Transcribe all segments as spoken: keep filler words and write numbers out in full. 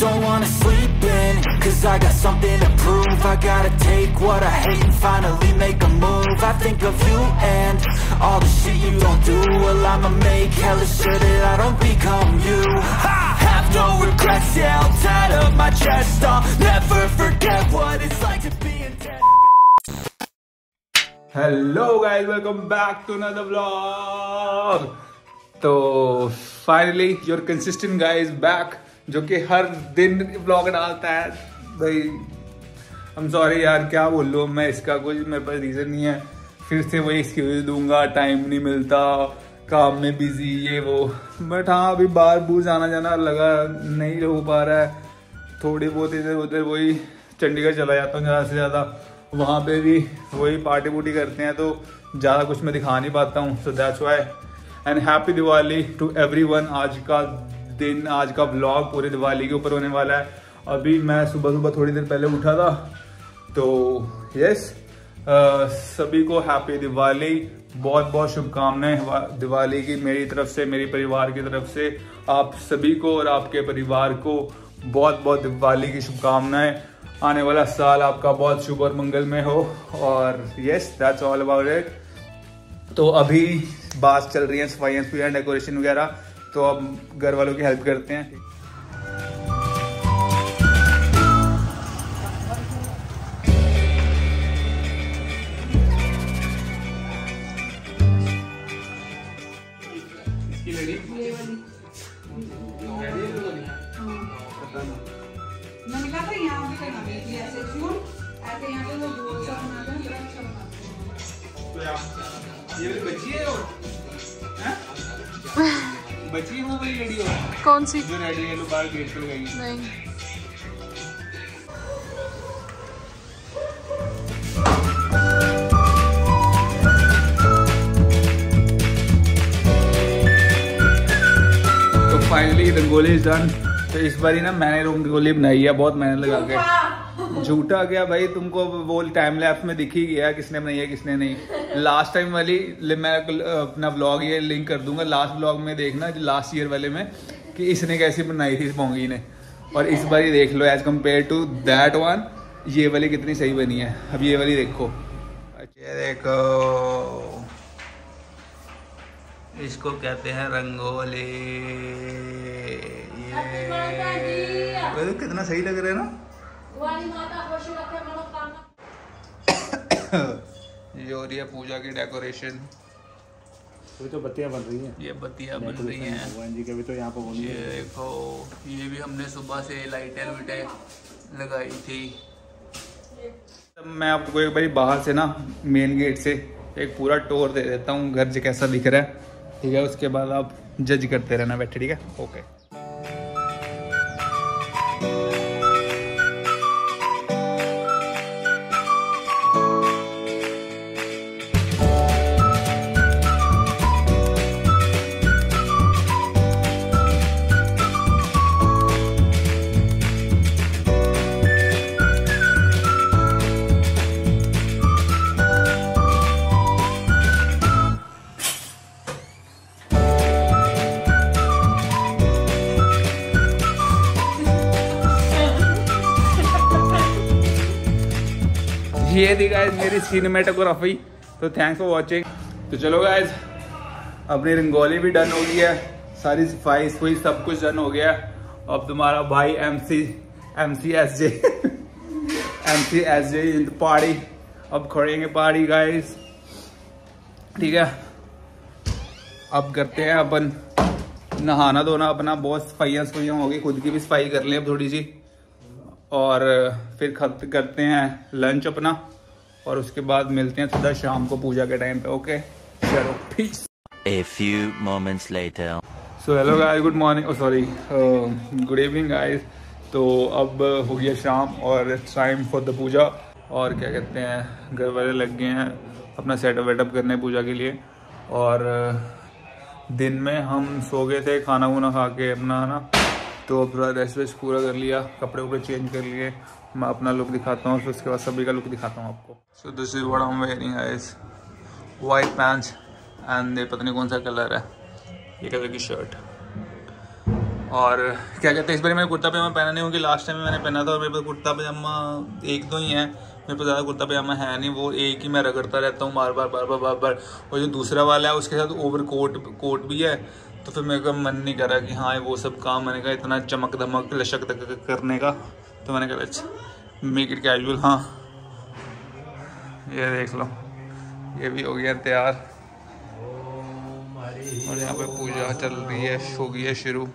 don't wanna sleep in, cause I got something to prove. I gotta take what I hate and finally make a move. I think of you and all the shit you don't do. Well, I'ma make hella sure that I don't become you. I have no regrets, yeah, I'll tie up my chest. I'll never forget what it's like to be in debt. Hello guys, welcome back to another vlog. तो finally your consistent guy is back, जो कि हर दिन vlog डालता है। भाई I am sorry यार, क्या बोल लो मैं, इसका कुछ मेरे पास रीज़न नहीं है। फिर से वही एक्सक्यूज दूंगा, टाइम नहीं मिलता, काम में बिजी, ये वो। बट हाँ, अभी बाहर बूर जाना जाना लगा नहीं हो पा रहा है। थोड़ी बहुत इधर उधर वही चंडीगढ़ चला जाता हूँ ज़्यादा से ज़्यादा, वहाँ पे भी वही पार्टी वूटी करते हैं, तो ज़्यादा कुछ मैं दिखा नहीं पाता हूँ। So that's why. And happy Diwali to everyone. आज का दिन, आज का व्लॉग पूरे दिवाली के ऊपर होने वाला है। अभी मैं सुबह सुबह थोड़ी देर पहले उठा था, तो यस, सभी को हैप्पी दिवाली, बहुत बहुत शुभकामनाएं दिवाली की मेरी तरफ से, मेरी परिवार की तरफ से। आप सभी को और आपके परिवार को बहुत बहुत दिवाली की शुभकामनाएं। आने वाला साल आपका बहुत शुभ और मंगलमय हो। और yes, that's all about it. तो अभी बात चल रही है सफाइयाँ सफाइयाँ डेकोरेशन वगैरह, तो अब घर वालों की हेल्प करते हैं। मैंने कहा था यहाँ भी करना है, ऐसे क्यों ऐसे यहाँ पे वो गोल सा बना दें, बड़ा अच्छा बनाते हैं। तो यार ये भी बची है, और हैं बची है वो वाली लड़ी, और कौन सी जो रेडी है, लो बाहर गेट पे गई नहीं। तो फाइनली रंगोली इज डन। तो इस बारी ना मैंने रंगोली बनाई है, बहुत मेहनत लगा के। झूठा गया भाई, तुमको वो टाइम लैप्स में दिख ही गया किसने बनाई है किसने नहीं। लास्ट टाइम वाली मैं अपना व्लॉग ये लिंक कर दूंगा, लास्ट व्लॉग में देखना, लास्ट ईयर वाले में, कि इसने कैसी बनाई थी इस पोंगी ने। और इस बारी देख लो as compared to that one, ये वाली कितनी सही बनी है। अब ये वाली देखो, अच्छा देखो, इसको कहते हैं रंगोली। ये कितना सही लग रहा है ना। ये हो रही है पूजा की डेकोरेशन। अभी तो बत्तियां बन रही हैं, ये बत्तियां बन रही हैं भगवान जी के भी तो यहाँ पर। ये देखो, ये भी हमने सुबह से लाइटें वाइटें लगाई थी। मैं आपको एक बार बाहर से ना, मेन गेट से एक पूरा टूर दे देता हूँ घर कैसा दिख रहा है, ठीक है। उसके बाद आप जज करते रहना बैठे, ठीक है, ओके। ये थी गाइज मेरी सिनेमेटोग्राफी। तो थैंक्स फॉर वाचिंग। तो चलो गाइज, अपनी रंगोली भी डन हो गई है, सारी सफाई सफाई सब कुछ डन हो गया। अब तुम्हारा भाई M C M C S J M C S J in party. अब खोलेंगे पार्टी गाइज, ठीक है। अब करते हैं अपन नहाना धोना अपना, बहुत सफाइयाँ सफाइयाँ हो गई, खुद की भी सफाई कर लें अब थोड़ी सी, और फिर खत्म करते हैं लंच अपना, और उसके बाद मिलते हैं सीधा शाम को पूजा के टाइम पे, ओके। चलो peace. A few moments later. So hello guys, good morning, oh sorry good evening guys. तो अब हो गया शाम और it's time for the puja. और क्या कहते हैं, घर वाले लग गए हैं अपना सेटअप वेटअप करने पूजा के लिए। और दिन में हम सो गए थे खाना वाना खा के अपना ना, तो पूरा रेस्ट वेस्ट पूरा कर लिया, कपड़े वपड़े चेंज कर लिए। मैं अपना लुक दिखाता हूँ, फिर उसके बाद सभी का लुक दिखाता हूँ आपको। So this is what I am wearing guys, white pants and ये पता नहीं कौन सा कलर है, ये कलर की शर्ट। और क्या कहते हैं, इस बार मैंने कुर्ता पजामा पहना नहीं, क्योंकि लास्ट टाइम मैंने पहना था और मेरे पास कुर्ता पजामा एक दो ही है, मेरे पास ज़्यादा कुर्ता पजामा है नहीं, वो एक ही मैं रगड़ता रहता हूँ बार बार बार बार बार बार। और जो दूसरा वाला है उसके साथ ओवर कोट कोट भी है, तो फिर मेरे को मन नहीं कर रहा कि हाँ वो सब काम मैंने कहा इतना चमक धमक लशक तक करने का, तो मैंने कहा अच्छा मेक इट कैजुअल। हाँ ये देख लो, ये भी हो गया तैयार और यहाँ पे पूजा चल रही है, हो गई है शुरू।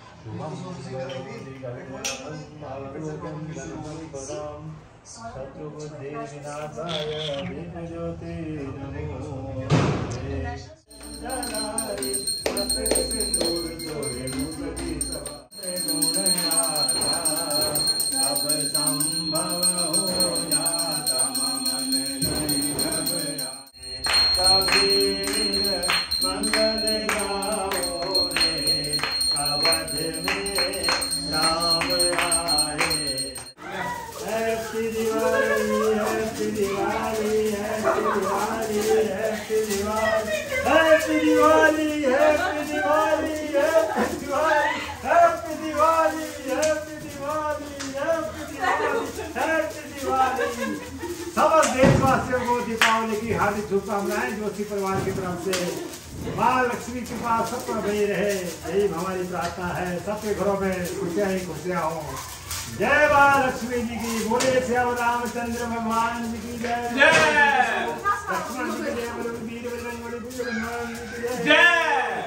समस्त देशवासियों को दीपावली की हार्दिक शुभकामनाएं जोशी परिवार की तरफ से। माँ लक्ष्मी की पास सब पर बनी रहे, यही हमारी प्रार्थना है। सबके घरों में खुशियां ही खुशियां हो। जय माँ लक्ष्मी जी की, बोले श्याम रामचंद्र भगवान जी की जय, लक्ष्मण जी की जय, वीर बजरंगबली जी की जय।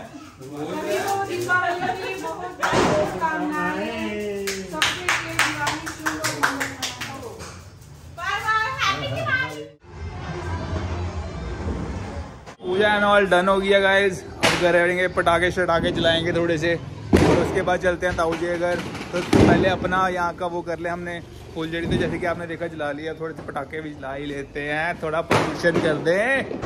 पूजा एंड ऑल डन हो गया गाइज। अब घर रहेंगे, पटाखे शटाखे जलाएंगे थोड़े से, और उसके बाद चलते हैं ताऊ जी के घर। तो पहले अपना यहाँ का वो कर ले, हमने फुलझड़ी तो जैसे कि आपने देखा जला लिया, थोड़े से पटाखे भी जला ही लेते हैं, थोड़ा प्रदूषण कर दें।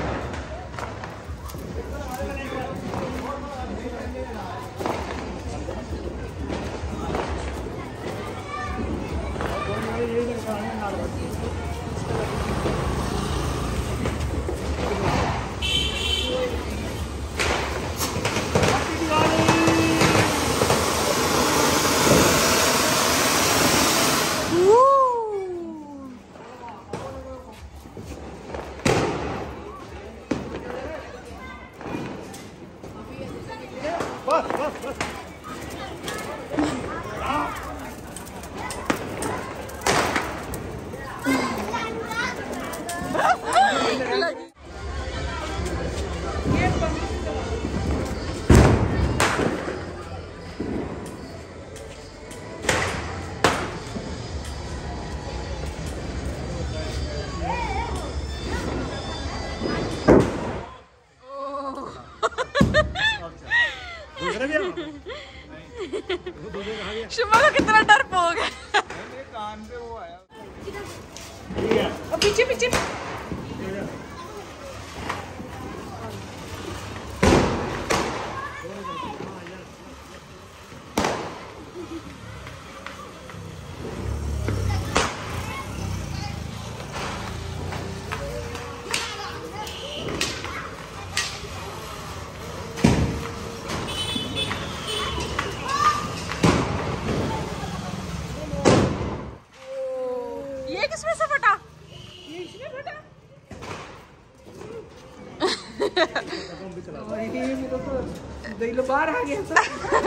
शुभा को कितना डर पोग है। कान पे वो आया। और पीछे पीछे किसमें से फटा? ये इसमें फटा? ये मेरा तो दिल बाहर आ गया था।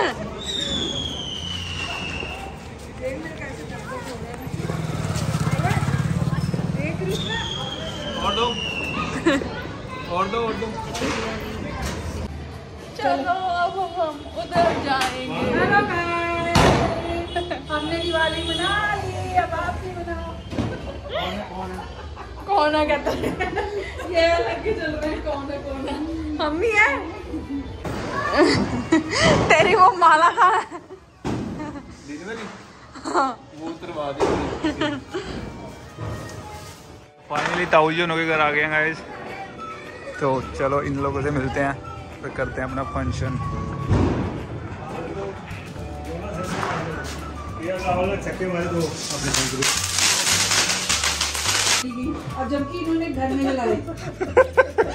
देख मेरे कैसे टक्कर हो गया। एक कृष्णा और दो और दो और दो। चलो अब हम उधर जाएंगे। हमने दिवाली मना ली, अब आप भी मनाओ। कौन है कहता है ये अलग के चल रहे हैं। कौन है कौन है? हम ही है। तेरी वो माला कहाँ है? वो उतरवा दी। फाइनली ताऊ जी उनके घर आ गए हैं गाइस, तो चलो इन लोगों से मिलते हैं, फिर करते हैं अपना फंक्शन। छक्के मारे तो अपने और जबकि इन्होंने घर में लगाए।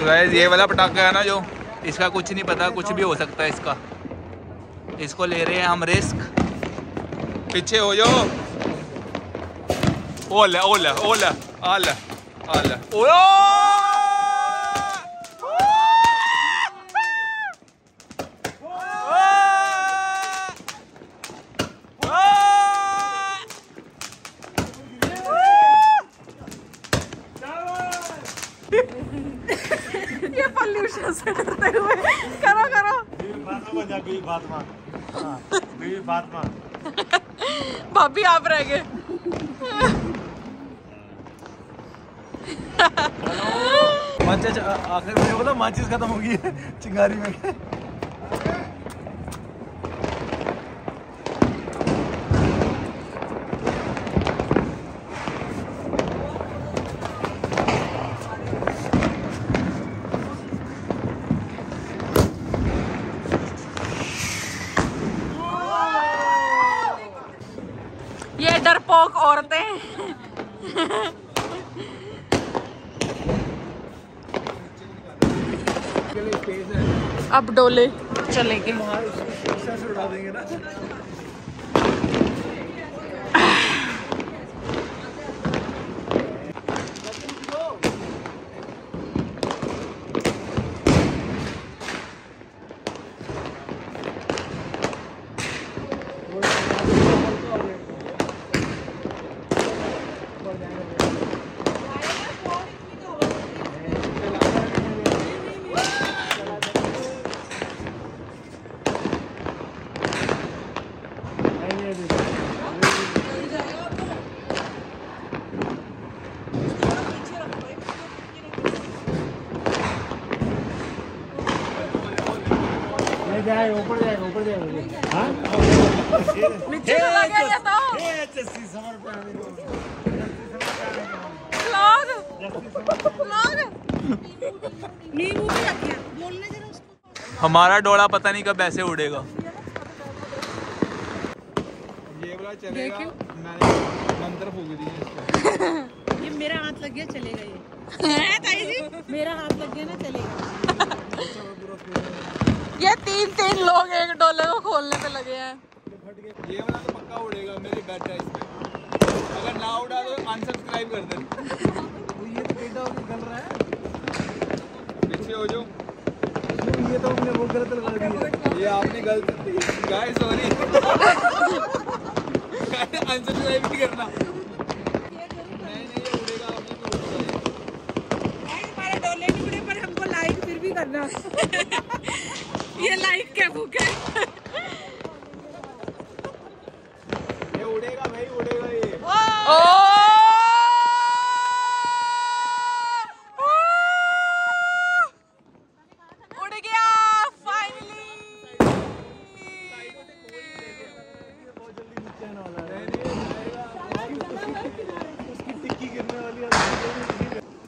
तो गाइस ये वाला पटाखा है ना जो, इसका कुछ नहीं पता, कुछ भी हो सकता है इसका। इसको ले रहे हैं हम रिस्क। पीछे हो जाओ। ओला ओला ओला आला आला ओला। ये पॉल्यूशन से करते हुए करो करो। भाभी आप रह गए। माचिस आखिर में बोला माचिस खत्म होगी चिंगारी में। ये डरपोक औरतें। अब डोले चलेंगे। उड़ा देंगे ना। जाएगा ऊपर जाएगा ऊपर जाएगा। हाँ नीचे चला गया ये तो। ये चस्सी समर पे आने दो। व्लॉग व्लॉग नींबू भी रखिए बोलने जरा उसको। हमारा डोला पता नहीं कब ऐसे उड़ेगा। ये वाला चलेगा। मैंने मंत्र फूंक दिया इसको। ये मेरा हाथ लग गया चलेगा ये। है ताई जी मेरा हाथ लग गया ना चलेगा। ये तीन तीन लोग एक डोले को खोलने पे लगे हैं। ये वाला तो पक्का उड़ेगा, मेरी बैट है इसमें। अगर ना उड़ा तो अनसब्सक्राइब कर दे। ये तो पेटा होकर गल रहा है। पीछे हो जाओ। ये तो हमने वो गलत लगा दिया। ये आपने गलत गाइस सॉरी। अनसब्सक्राइब नहीं करना। नहीं नहीं ये उड़ेगा, हमारे डोले नहीं उड़े पर हमको लाइक फिर भी करना। ये लाइक क्या भूख है। ये उड़ेगा भाई, उड़ेगा ये। ओ उड़ गया फाइनली। बहुत जल्दी नीचे आने वाला है। उसकी टिक्की गिरने वाली है।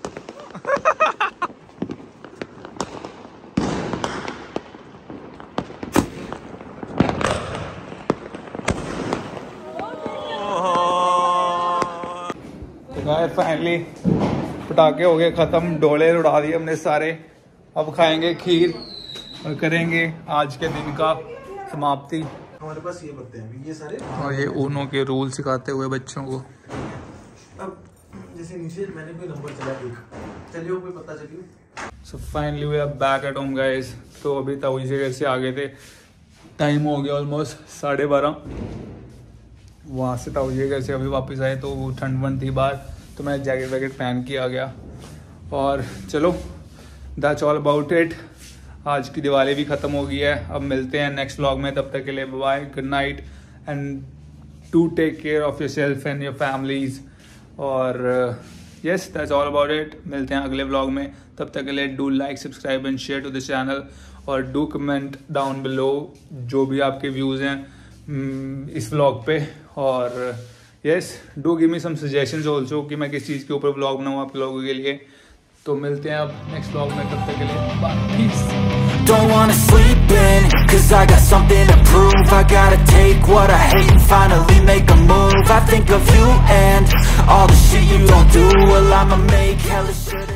फाइनली पटाखे हो गए ख़त्म, डोले उड़ा दिए हमने सारे। अब खाएंगे खीर और करेंगे आज के दिन का समाप्ति। हमारे पास ये पत्ते हैं ये सारे, और ये ऊनो के रूल सिखाते हुए बच्चों को। अब जैसे नीचे मैंने कोई नंबर चला एक, चलिए कोई पता चलिए। So finally we are back at home guys. तो अभी ताऊ से घर से आ गए थे, टाइम हो गया ऑलमोस्ट साढ़े बारह। वहाँ से ताऊ जी घर से अभी वापस आए तो ठंड वंड थी बाहर, तो मैं जैकेट वैकेट पहन के आ गया। और चलो दैट्स ऑल अबाउट इट। आज की दिवाली भी ख़त्म हो गई है। अब मिलते हैं नेक्स्ट व्लॉग में, तब तक के लिए bye, good night and do take care of your self and your families. और yes that's all about it. मिलते हैं अगले व्लॉग में, तब तक के लिए do like subscribe and share to the channel. और डू कमेंट डाउन बिलो जो भी आपके व्यूज़ हैं इस व्लॉग पे। और yes do give me some suggestions also कि मैं किस चीज़ के ऊपर व्लॉग बनाऊँ आप लोगों के लिए। तो मिलते हैं अब नेक्स्ट व्लॉग में, तब तक के लिए bye, peace. Don't wanna sleep in, cause I got something to prove. I gotta take what I hate and finally make a move. I think of you and all the shit you don't do. Well, I'ma make hella shit